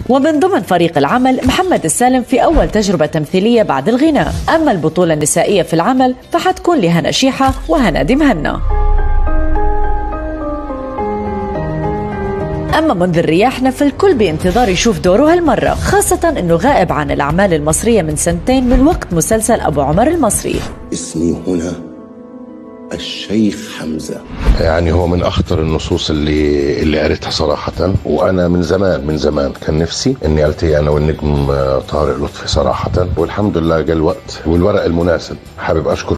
ومن ضمن فريق العمل محمد السالم في أول تجربة تمثيلية بعد الغناء. أما البطولة النسائية في العمل فحتكون لهنا شيحة وهنادي مهنا. أما منذر رياحنا فالكل بانتظار يشوف دوره هالمرة، خاصة أنه غائب عن الأعمال المصرية من سنتين من وقت مسلسل أبو عمر المصري. اسمي هنا الشيخ حمزة. يعني هو من أخطر النصوص اللي قريتها صراحة، وأنا من زمان كان نفسي إني ألتقي أنا والنجم طارق لطفي صراحة، والحمد لله جاء الوقت والورق المناسب. حابب أشكر